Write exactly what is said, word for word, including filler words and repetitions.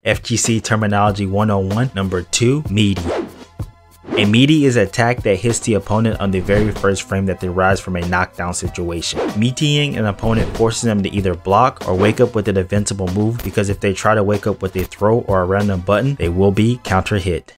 F G C Terminology one oh one, number two, Meaty. A meaty is an attack that hits the opponent on the very first frame that derives from a knockdown situation. Meatying an opponent forces them to either block or wake up with an invincible move, because if they try to wake up with a throw or a random button, they will be counter hit.